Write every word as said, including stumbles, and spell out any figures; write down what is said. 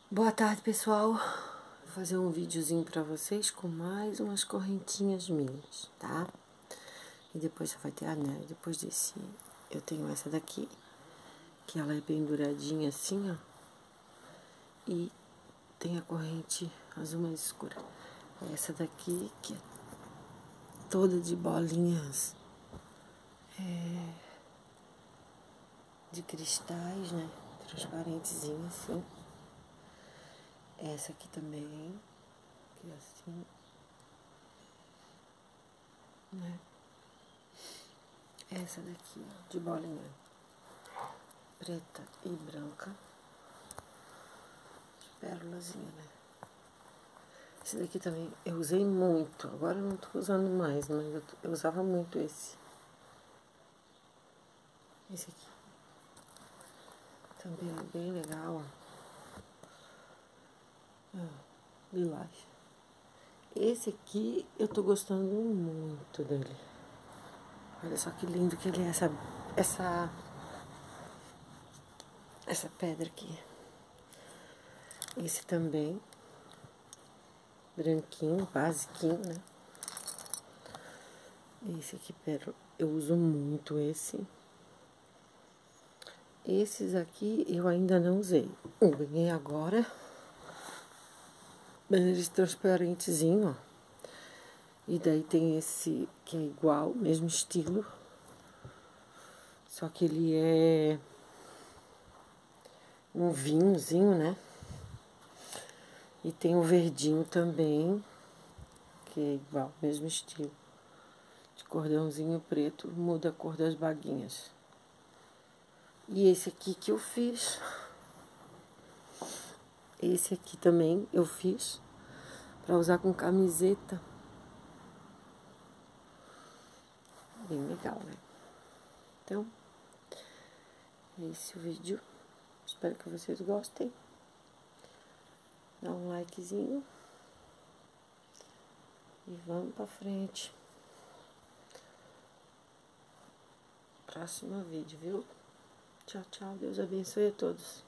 Boa tarde, pessoal. Vou fazer um videozinho pra vocês com mais umas correntinhas minhas, tá? E depois só vai ter anel. Depois desse, eu tenho essa daqui, que ela é penduradinha assim, ó. E tem a corrente azul mais escura. Essa daqui, que é toda de bolinhas é, de cristais, né? Transparentezinha assim. Essa aqui também, que é assim, né? Essa daqui, ó, de bolinha preta e branca, de pérolazinha, né? Esse daqui também eu usei muito, agora eu não tô usando mais, mas eu, eu usava muito esse. Esse aqui. Também é bem legal, ó. Ó, lilás. Esse aqui eu tô gostando muito dele. Olha só que lindo que ele é, essa, essa, essa pedra aqui. Esse também, branquinho, basiquinho, né? Esse aqui, pérola, eu uso muito esse. Esses aqui eu ainda não usei. Eu ganhei agora. Eles transparentezinho, ó. E daí tem esse que é igual, mesmo estilo. Só que ele é um vinhozinho, né? E tem o verdinho também, que é igual, mesmo estilo. De cordãozinho preto, muda a cor das baguinhas. E esse aqui que eu fiz. Esse aqui também eu fiz pra usar com camiseta. Bem legal, né? Então, esse é o vídeo. Espero que vocês gostem. Dá um likezinho. E vamos pra frente. Próximo vídeo, viu? Tchau, tchau. Deus abençoe a todos.